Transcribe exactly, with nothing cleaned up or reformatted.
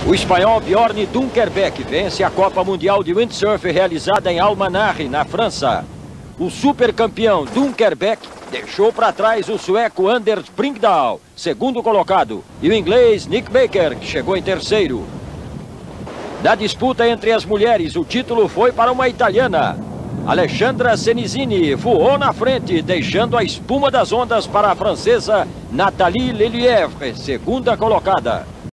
O espanhol Bjorn Dunkerbeck vence a Copa Mundial de Windsurf realizada em Almanach, na França. O supercampeão Dunkerbeck deixou para trás o sueco Anders Bringdahl, segundo colocado, e o inglês Nick Baker, que chegou em terceiro. Na disputa entre as mulheres, o título foi para uma italiana. Alexandra Senizini voou na frente, deixando a espuma das ondas para a francesa Nathalie Lelièvre, segunda colocada.